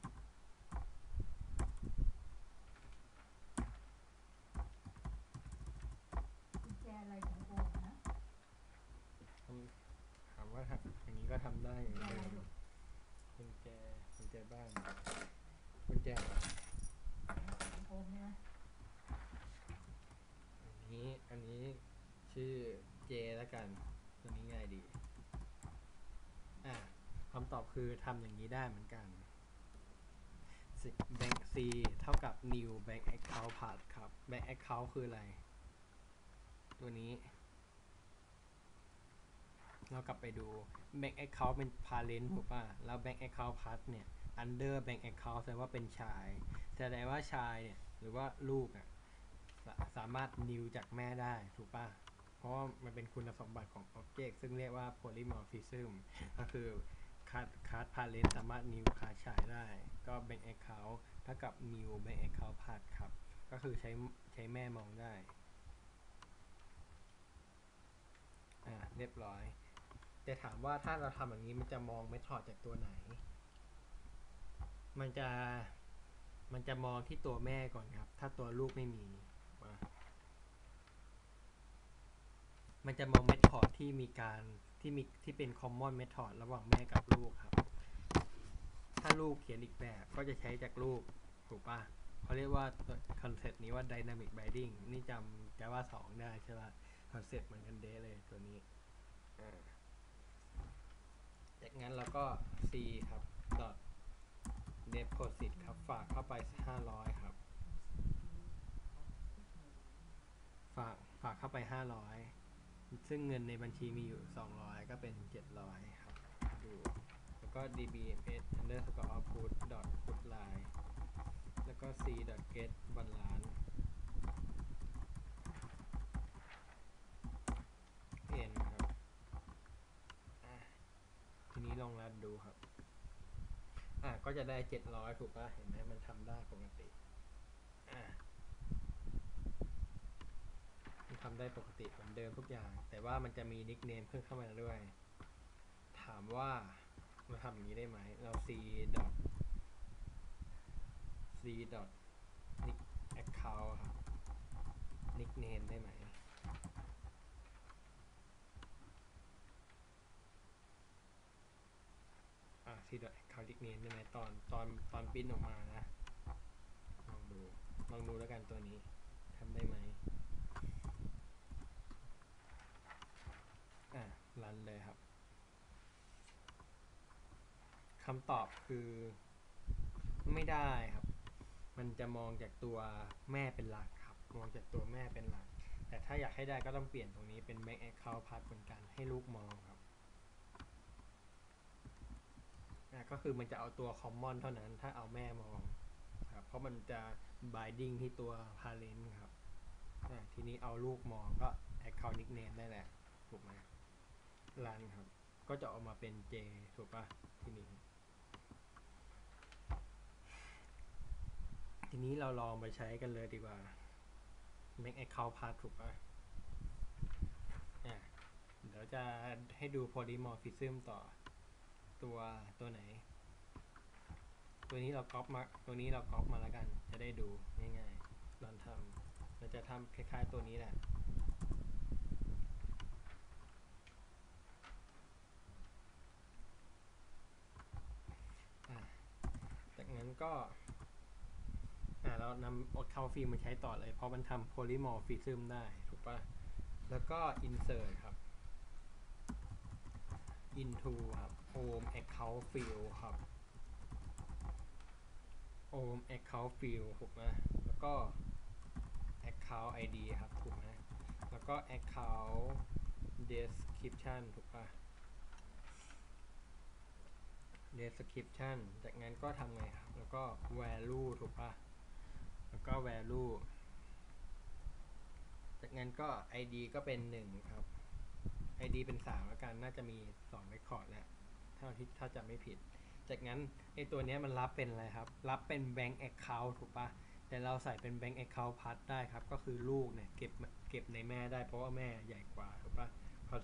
กุญแจอะไรของโอมนะถามว่าอย่างนี้ก็ทำได้อย่างกุญแจเดิอะไรมลูกกุญแจกุญแจบ้านกุญแจของโอมใช่ไหมอันนี้อันนี้ชื่อเจแล้วกันตัวนี้ง่ายดีอ่ะคำตอบคือทำอย่างนี้ได้เหมือนกัน bank C เท่ากับ new bank account path ครับ bank account คืออะไร ตัวนี้เรากลับไปดู bank account เป็น parent ถูกป่ะ แล้ว bank account path เนี่ย under bank account แสดงว่าเป็นชายแสดงว่าชายเนี่ยหรือว่าลูกอ่ะสาสามารถ new จากแม่ได้ถูกป่ะ เพราะว่ามันเป็นคุณสมบัติของ object ซึ่งเรียกว่า polymorphism ก็คือ card card parent สามารถ new card ชายได้ก็ bank account เท่ากับ new bank account path ครับก็คือใช้ใช้แม่มองได้อ่าเรียบร้อยแต่ถามว่าถ้าเราทำอย่างนี้มันจะมองเมธอดจากตัวไหนมันจะมันจะมองที่ตัวแม่ก่อนครับถ้าตัวลูกไม่มีมันจะมองเมธอดที่มีการที่มีที่เป็น common method ระหว่างแม่กับลูกครับถ้าลูกเขียนอีกแบบก็จะใช้จากลูกถูกป่ะเขาเรียกว่าคอนเซ็ปต์นี้ว่า dynamic binding นี่จำ Java สองได้ใช่ป่ะคอนเซ็ปต์เหมือนกันเด้เลยตัวนี้จากนั้นเราก็ c ครับ dot deposit ครับฝากเข้าไปห้าร้อยครับฝากฝากเข้าไปห้าร้อยซึ่งเงินในบัญชีมีอยู่สองร้อยก็เป็นเจ็ดร้อยครับดูแล้วก็ dbms underscore output dot put line แล้วก็ c dot get วันล้าน n ครับทีนี้ลองรันดูครับอ่ะก็จะได้เจ็ดร้อยถูกป่ะเห็นไหมมันทำได้ปกติอ่ะมันทำได้ปกติเหมือนเดิมทุกอย่างแต่ว่ามันจะมีนิกเนมเพิ่มเข้ามาด้วยถามว่าเราทำอย่างนี้ได้ไหมเรา c dot c dot nick account ครับ nickname ได้ไหมอ่า c dot account nickname ได้ไหมตอนตอนตอนปิ้นออกมานะลองดูลองดูแล้วกันตัวนี้ทำได้ไหมอ่ะรันเลยครับคำตอบคือไม่ได้ครับมันจะมองจากตัวแม่เป็นหลักครับมองจากตัวแม่เป็นหลักแต่ถ้าอยากให้ได้ก็ต้องเปลี่ยนตรงนี้เป็น make account path เหมือนกันให้ลูกมองครับอ่ะก็คือมันจะเอาตัว common เท่านั้นถ้าเอาแม่มองครับเพราะมันจะ binding ที่ตัว parent ครับอ่ะทีนี้เอาลูกมองก็ account nickname ได้แหละถูกไหมรันครับก็จะออกมาเป็น J ถูกปะทีนี้ทีนี้เราลองไปใช้กันเลยดีกว่า make account path ถูกปะอ่ะเดี๋ยวจะให้ดู polymorphism ต่อตัวตัวไหนตัวนี้เราก๊อปมาตัวนี้เราก๊อปมาแล้วกันจะได้ดูง่ายๆลองทำเราจะทำคล้ายๆตัวนี้แหละจากนั้นก็อ่าเรานำ account field มาใช้ต่อเลยเพราะมันทำ polymorphism ได้ถูกปะแล้วก็ insert ครับ into ครับ home account field ครับ home account field ถูกไหมแล้วก็ account ไอ ดี ครับถูกไหมแล้วก็ account description ถูกปะ description จากนั้นก็ทำไงครับแล้วก็ value ถูกปะแล้วก็ value จากนั้นก็ ไอ ดี ก็เป็นหนึ่งครับ ไอ ดี เป็นสามแล้วกันน่าจะมีสอง record แล้วเท่าที่ถ้าจะไม่ผิดจากนั้นไอตัวนี้มันรับเป็นอะไรครับรับเป็น bank account ถูกปะแต่เราใส่เป็น bank account path ได้ครับก็คือลูกเนี่ยเก็บเก็บในแม่ได้เพราะว่าแม่ใหญ่กว่าถูกปะ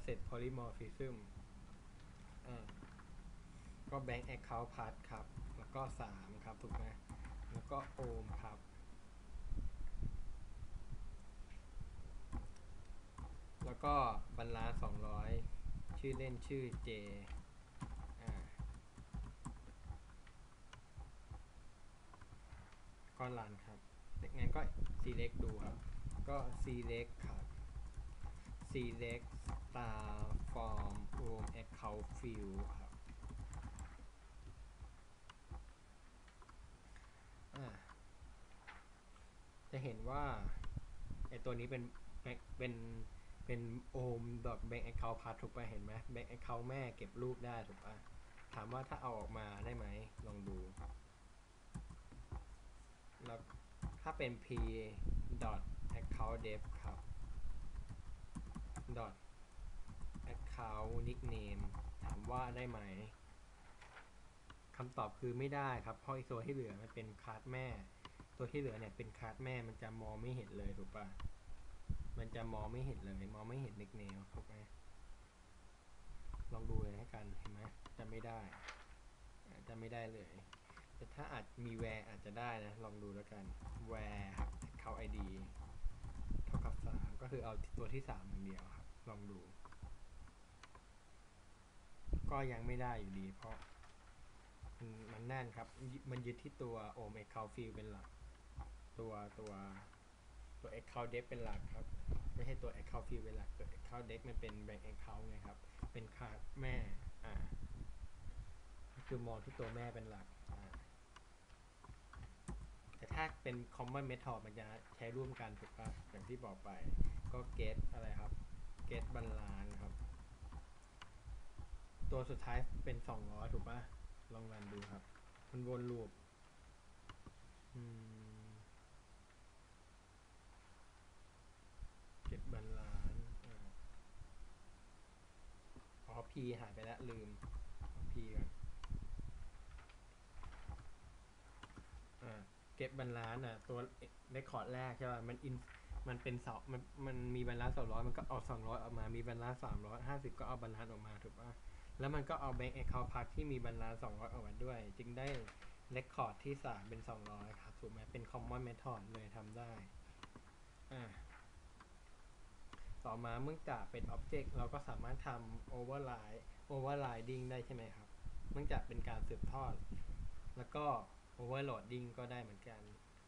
set polymorphism อ่าก็ bank account path ครับแล้วก็สามครับถูกไหมแล้วก็ ohm ครับแล้วก็บรรลานซ์สองร้อยชื่อเล่นชื่อ J อ่าก็รันครับงั้นก็ select ดูครับก็ select ครับ select star from ohm account field ครับอ่าจะเห็นว่าไอตัวนี้เป็นเป็นเป็น ohm dot bank account path ถูกป่ะเห็นไหม bank account แม่เก็บรูปได้ถูกป่ะถามว่าถ้าเอาออกมาได้ไหมลองดูแล้วถ้าเป็น p dot account dev ครับ dot account nickname ถามว่าได้ไหมคำตอบคือไม่ได้ครับเพราะไอตัวที่เหลือมันเป็นคลาสแม่ตัวที่เหลือเนี่ยเป็นคลาสแม่มันจะมองไม่เห็นเลยถูกป่ะมันจะมองไม่เห็นเลยมองไม่เห็น nickname ถูกไหมลองดูเลยให้กันเห็นไหมจะไม่ได้จะไม่ได้เลยแต่ถ้าอาจมี where อาจจะได้นะลองดูแล้วกัน where ครับ account ไอ ดี เท่ากับสามก็คือเอาตัวที่สามอย่างเดียวครับลองดูก็ยังไม่ได้อยู่ดีเพราะมันมันแน่นครับมันยึดที่ตัว ohm account field เป็นหลักตัวตัวตัว account dev เป็นหลักครับไม่ใช่ตัว account field เป็นหลักตัว account dev มันเป็น bank account ไงครับเป็นคาร์ดแม่อ่าคือมองที่ตัวแม่เป็นหลักอ่าแต่ถ้าเป็น common method มันจะใช้ร่วมกันถูกป่ะอย่างที่บอกไปก็ get อะไรครับ get balance ครับตัวสุดท้ายเป็นสองร้อยถูกป่ะลองรันดูครับมันวนลูปอืม get balance อ่าอ๋อ p หายไปแล้วลืมเอา p ก่อนอ่า get balance อ่ะตัว record แรกใช่ป่ะมัน in มันเป็นสองมันมันมีบาลานซ์สองร้อยมันก็เอาสองร้อยออกมามีบาลานซ์สามร้อยห้าสิบก็เอาบาลานซ์ออกมาถูกป่ะแล้วมันก็เอา bank account path ที่มีบาลานซ์สองร้อยออกมาด้วยจึงได้ record ที่สามเป็นสองร้อยครับถูกไหมเป็น common method เลยทำได้อ่าต่อมาเมื่อจากเป็น object เราก็สามารถทำ override overriding ได้ใช่ไหมครับเนื่องจากเป็นการสืบทอดแล้วก็ overloading ก็ได้เหมือนกัน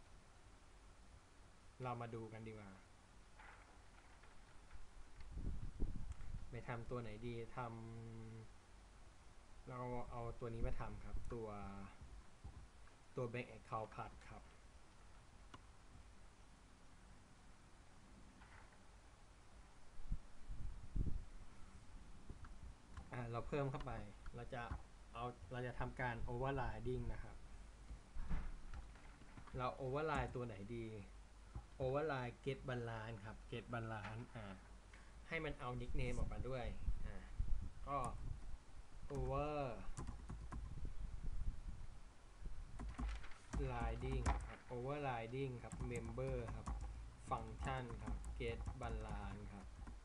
เรามาดูกันดีกว่าไปทำตัวไหนดีทำเราเอาตัวนี้มาทำครับตัวตัว bank account path ครับอ่าเราเพิ่มเข้าไปเราจะเอาเราจะทำการ overriding นะครับเรา override ตัวไหนดี override get balance ครับ get balance อ่าให้มันเอา nickname ออกมาด้วยอ่าก็ overriding ครับ overriding ครับ member ครับ function ครับ get balance ครับ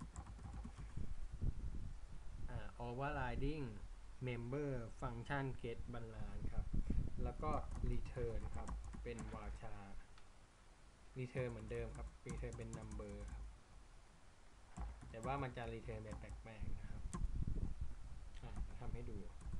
อ่า overriding member function get balance ครับแล้วก็ return ครับเป็นวาชา return เหมือนเดิมครับ return เป็น number ครับแต่ว่ามันจะ return แบบแปลกๆนะครับอ่าทำให้ดู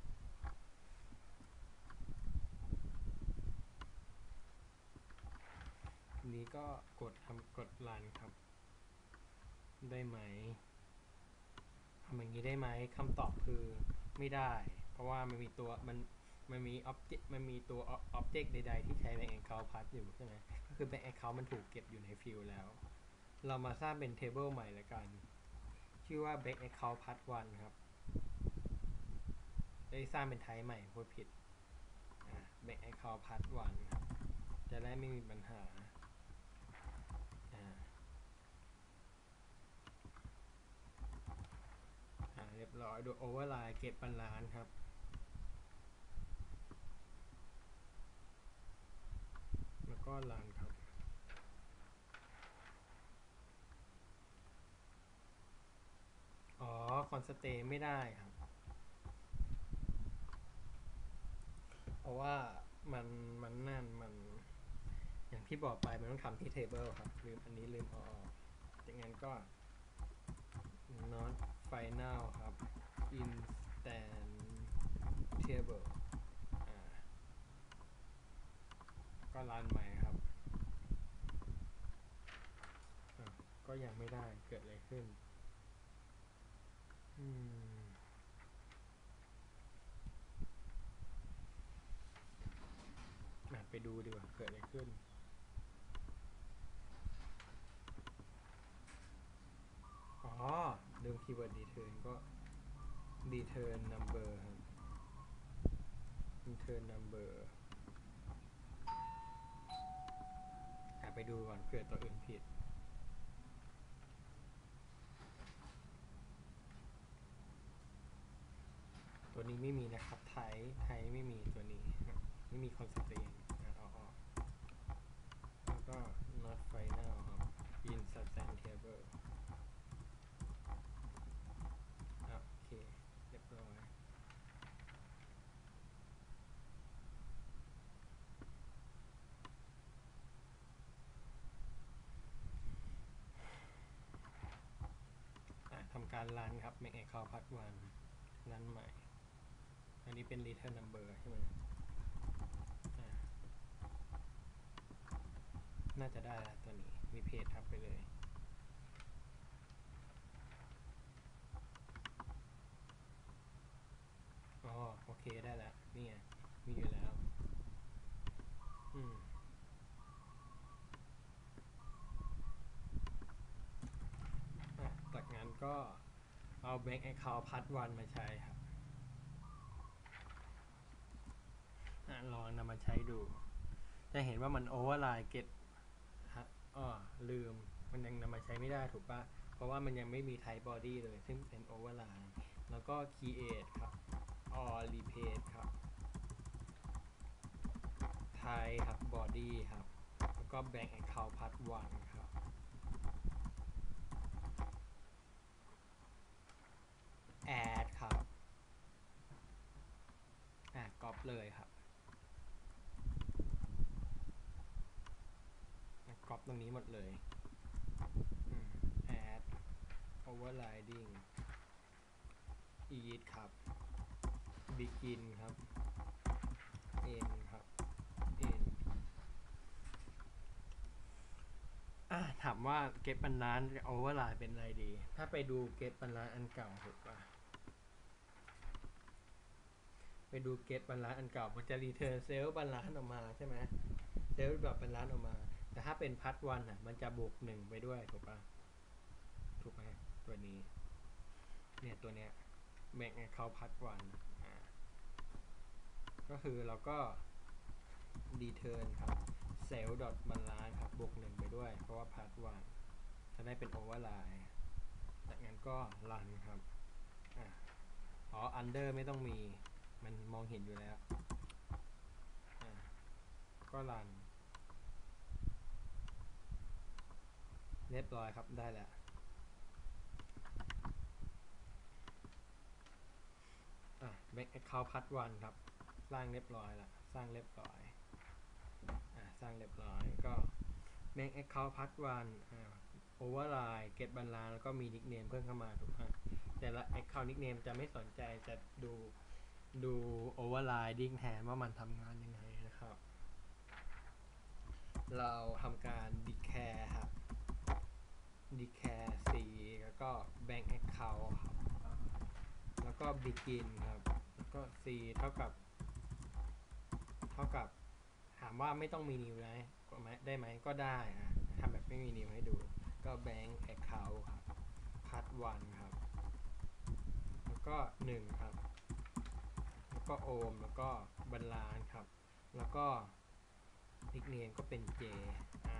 นี้ก็กดทำกด run ครับได้ไหมทำอย่างนี้ได้ไหมคำตอบคือไม่ได้เพราะว่ามันมีตัวมันมันมี object มันมีตัว object ใดๆที่ใช้ bank account path อยู่ใช่ไหมก็คือ bank account มันถูกเก็บอยู่ในฟิลแล้วเรามาสร้างเป็น table ใหม่ละกันชื่อว่า bank account path วันครับได้สร้างเป็น type ใหม่พูดผิดอ่า bank account path วันครับจะได้ไม่มีปัญหาอ่าอ่าเรียบร้อยดู override เก็บบาลานซ์ครับแล้วก็ run ครับอ๋อค constrain ไม่ได้ครับเพราะว่ามันมันนั่นมันอย่างที่บอกไปมันต้องทำที่ table ครับลืมอันนี้ลืมเอาออกจากนั้นก็ not final ครับ instance table อ่าก็รันใหม่ครับอ่ะก็ยังไม่ได้เกิดอะไรขึ้นอืมอ่ะไปดูดีกว่าเกิดอะไรขึ้นอ๋อลืมคีย์เวิร์ด return ก็ return number ครับ return number อ่ะไปดูก่อนเกิดตัวอื่นผิดตัวนี้ไม่มีนะครับไทยไทยไม่มีตัวนี้ไม่มี constraint อ่ะเอาออกแล้วก็ not final ครับ instance table อ่ะโอเคเรียบร้อยอ่ะทำการรันครับ make account part one รันใหม่อันนี้เป็น return number ใช่ไหมอ่ะน่าจะได้แล้วตัวนี้มีเพจทับไปเลยอ๋อโอเคได้แล้วนี่ไงมีอยู่แล้วอืมอ่ะจากนั้นก็เอา bank account part one มาใช้ครับอ่ะลองนำมาใช้ดูจะเห็นว่ามัน override get ฮะอ้อลืมมันยังนำมาใช้ไม่ได้ถูกปะเพราะว่ามันยังไม่มี type body เลยซึ่งเป็น override แล้วก็ create ครับ or replace ครับ type ครับ body ครับแล้วก็ bank account part one ครับ add ครับอ่ะ copy เลยครับอ่ะ copy ตรงนี้หมดเลยอืม add overriding eat ครับ begin ครับ end ครับ end อ่ะถามว่า get balance override เป็นอะไรดีถ้าไปดู get balance อันเก่าถูกปะไปดู get balance อันเก่ามันจะ return self balance ออกมาใช่ไหม self แบบ balance ออกมาแต่ถ้าเป็น part one อ่ะมันจะบวกหนึ่งไปด้วยถูกปะถูกไหมตัวนี้เนี่ยตัวเนี้ย make account part one อ่าก็คือเราก็ return ครับ self dot balance ครับบวกหนึ่งไปด้วยเพราะว่า part one จะได้เป็น override จากนั้นก็ run ครับอ่าอ๋อ under ไม่ต้องมีมันมองเห็นอยู่แล้วอ่าก็ run เรียบร้อยครับได้แล้วอ่ะ make account part one ครับสร้างเรียบร้อยแล้วสร้างเรียบร้อยอ่ะสร้างเรียบร้อยก็ make account part one อ่า override get balance แล้วก็มี nickname เพิ่มเข้ามาถูกไหมแต่ละ account nickname จะไม่สนใจจะดูดู overriding แทนว่ามันทำงานยังไงนะครับ เราทำการ declare ครับ declare c แล้วก็ bank account ครับแล้วก็ begin ครับแล้วก็ c เท่ากับเท่ากับถามว่าไม่ต้องมี new ได้ไหมได้ไหมก็ได้อะทำแบบไม่มี new ให้ดูก็ bank account ครับ part one ครับแล้วก็หนึ่งครับแล้วก็ ohm แล้วก็บรรลานครับแล้วก็ nickname ก็เป็น j อ่า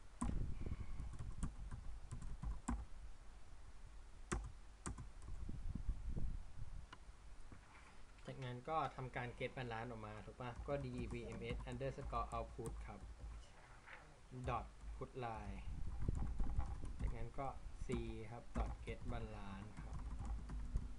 จากนั้นก็ทำการ get balance ออกมาถูกปะก็ devms underscore output ครับ dot put line จากนั้นก็ c ครับ dot get balance ครับ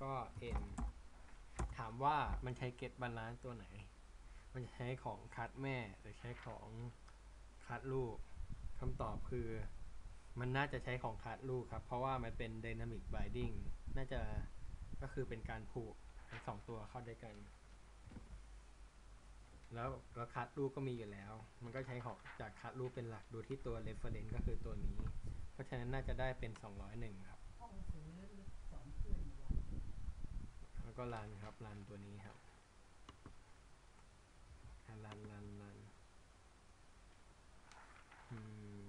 ก็ n ถามว่ามันใช้ get balance ตัวไหน มันจะใช้ของคัดแม่หรือใช้ของคัดลูกคำตอบคือมันน่าจะใช้ของคัดลูกครับเพราะว่ามันเป็น dynamic binding น่าจะก็คือเป็นการผูกทั้งสองตัวเข้าด้วยกันแล้วแล้วคัดลูกก็มีอยู่แล้วมันก็ใช้ของจากคัดลูกเป็นหลักดูที่ตัว reference ก็คือตัวนี้เพราะฉะนั้นน่าจะได้เป็นสองร้อยเอ็ดครับห้องสือลึกๆสอนเพื่อนอยู่วันแล้วก็รันครับรันตัวนี้ครับรันรันรันรันอืม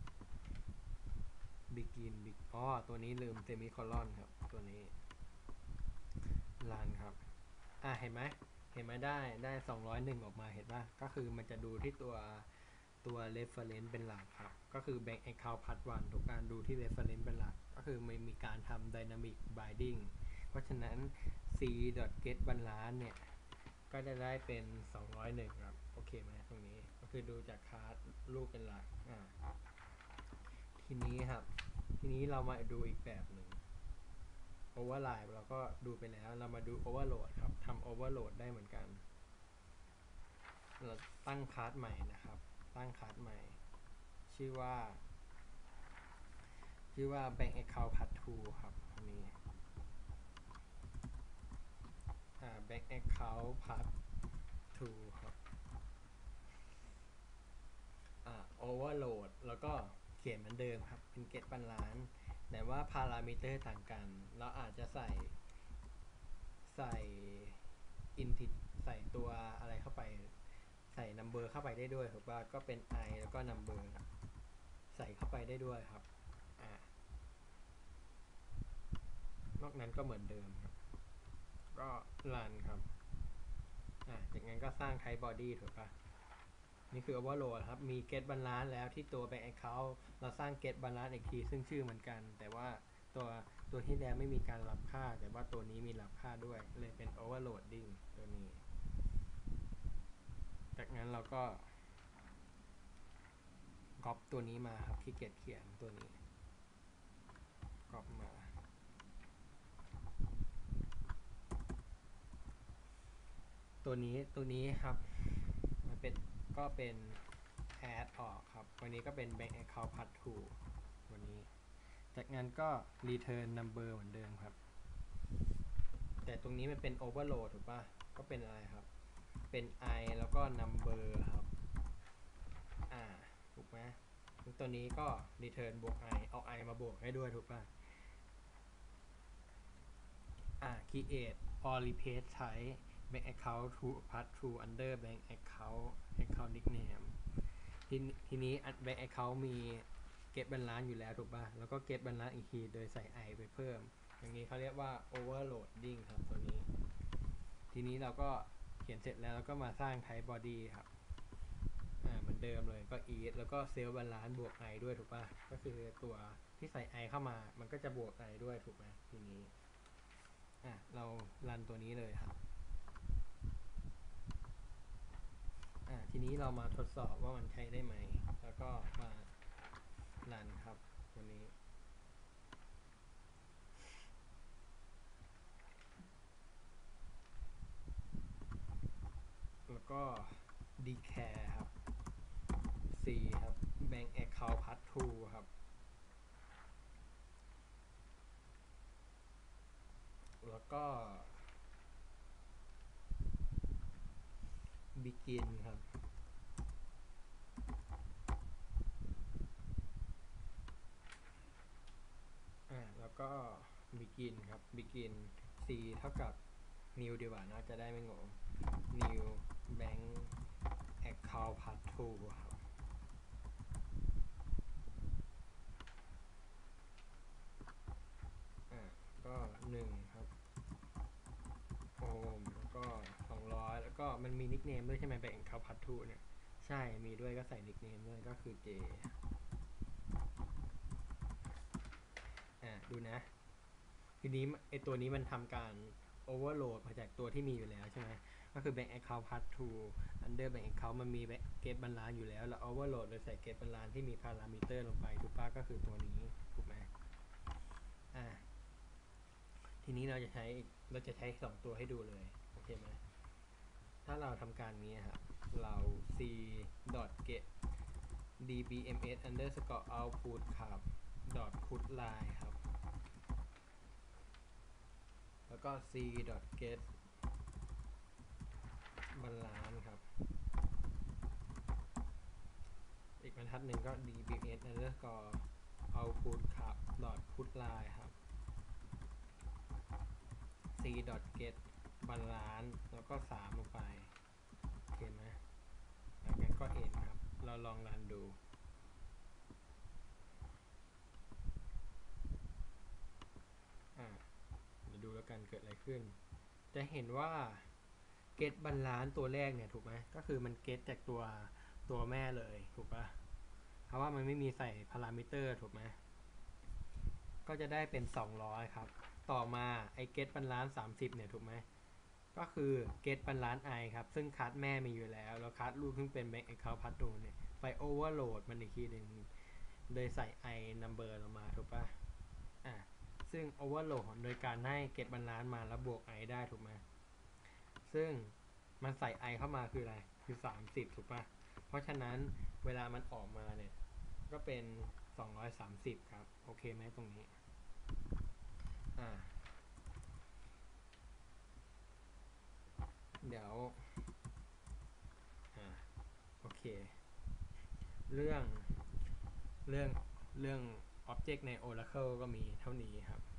begin big อ๋อตัวนี้ลืม semicolon ครับตัวนี้รันครับอ่ะเห็นไหมเห็นไหมได้ได้สองร้อยเอ็ดออกมาเห็นป่ะก็คือมันจะดูที่ตัวตัว reference เป็นหลักครับก็คือ bank account part one ถูกการดูที่ reference เป็นหลักก็คือมันมีการทำ dynamic binding เพราะฉะนั้น c.get balance เนี่ยก็จะได้เป็นสองร้อยเอ็ดครับโอเคไหมตรงนี้ก็คือดูจากคาร์ดรูปเป็นหลักอ่าทีนี้ครับทีนี้เรามาดูอีกแบบหนึ่ง override เราก็ดูไปแล้วเรามาดู overload ครับทำ overload ได้เหมือนกันเราตั้งคลาสใหม่นะครับตั้งคลาสใหม่ชื่อว่าชื่อว่า bank account part two ครับอันนี้อ่า bank account part two ครับอ่า overload แล้วก็เขียนเหมือนเดิมครับเป็น get balance แต่ว่าพารามิเตอร์ต่างกันเราอาจจะใส่ใส่ inti ใส่ตัวอะไรเข้าไปใส่ number เข้าไปได้ด้วยถูกป่ะก็เป็น i แล้วก็ number ใส่เข้าไปได้ด้วยครับอ่านอกนั้นก็เหมือนเดิมครับก็ run ครับอ่าจากนั้นก็สร้าง type body ถูกป่ะนี่คือ overload ครับมี get balance แล้วที่ตัว bank account เราสร้าง get balance อีกทีซึ่งชื่อเหมือนกันแต่ว่าตัวตัวที่แล้วไม่มีการรับค่าแต่ว่าตัวนี้มีรับค่าด้วยเลยเป็น overloading ตัวนี้จากนั้นเราก็ก๊อปตัวนี้มาครับที่เกียจเขียนตัวนี้ก๊อปมาตัวนี้ตัวนี้ครับมันเป็นก็เป็น add ออกครับวันนี้ก็เป็น bank account part two วันนี้จากนั้นก็ return number เหมือนเดิมครับแต่ตรงนี้มันเป็น overload ถูกป่ะก็เป็นอะไรครับเป็น i แล้วก็ number ครับอ่าถูกไหมตัวนี้ก็ return บวก i เอา i มาบวกให้ด้วยถูกป่ะอ่า create or replace type bank account to part two under bank account account nickname ทีทีนี้ bank account มี get balance อยู่แล้วถูกป่ะแล้วก็ get balance อีกทีโดยใส่ i ไปเพิ่มอย่างนี้เขาเรียกว่า overloading ครับตัวนี้ทีนี้เราก็เขียนเสร็จแล้วเราก็มาสร้าง type body ครับอ่าเหมือนเดิมเลยก็ eat แล้วก็ self balance บวก i ด้วยถูกป่ะก็คือตัวที่ใส่ i เข้ามามันก็จะบวก i ด้วยถูกไหมทีนี้อ่ะเรารันตัวนี้เลยครับอ่ะทีนี้เรามาทดสอบว่ามันใช้ได้ไหมแล้วก็มารันครับตัวนี้แล้วก็ declare ครับ c ครับ bank account part two ครับแล้วก็ begin ครับอ่าแล้วก็ begin ครับ begin c เท่ากับ new ดีกว่านะจะได้ไม่งง new bank account part two ครับอ่าก็หนึ่งครับโอมแล้วก็สองร้อยแล้วก็มันมีนิกเนมด้วยใช่ไหม bank account part two เนี่ยใช่มีด้วยก็ใส่นิกเนมด้วยก็คือ J อ่าดูนะทีนี้ไอตัวนี้มันทำการ overload มาจากตัวที่มีอยู่แล้วใช่ไหมก็คือ bank account part two under bank account มันมี get balance อยู่แล้วแล้ว overload โดยใส่ get balance ที่มี parameter ลงไปถูกป่ะก็คือตัวนี้ถูกไหมอ่าทีนี้นี้เราจะใช้เราจะใช้สองตัวให้ดูเลยโอเคไหมถ้าเราทำการนี้ครับเรา c get dbms underscore output ครับ dot put line ครับแล้วก็ c get balance ครับอีกบรรทัดหนึ่งก็ dbms underscore output ครับ dot put line ครับ c get balance แล้วก็สามลงไปโอเคไหมแล้วงั้นก็ end ครับเราลองรันดูอ่าเดี๋ยวดูแล้วกันเกิดอะไรขึ้นจะเห็นว่า get balance ตัวแรกเนี่ยถูกไหมก็คือมัน get จากตัวตัวแม่เลยถูกปะเพราะว่ามันไม่มีใส่พารามิเตอร์ถูกไหมก็จะได้เป็นสองร้อยครับต่อมาไอ้ get balance สามสิบเนี่ยถูกไหมก็คือ get balance i ครับซึ่งคัสแม่มีอยู่แล้วแล้วคัสลูกซึ่งเป็น bank account พัดดูเนี่ยไป overload มันอีกทีหนึ่งโดยใส่ i number ลงมาถูกปะอ่ะซึ่ง overload โดยการให้ get balance มาแล้วบวก i ได้ถูกไหมซึ่งมันใส่ i เข้ามาคืออะไรคือสามสิบถูกปะเพราะฉะนั้นเวลามันออกมาเนี่ยก็เป็นสองร้อยสามสิบครับโอเคไหมตรงนี้อ่าเดี๋ยวอ่าโอเคเรื่องเรื่องเรื่อง Object ใน Oracle ก็มีเท่านี้ครับ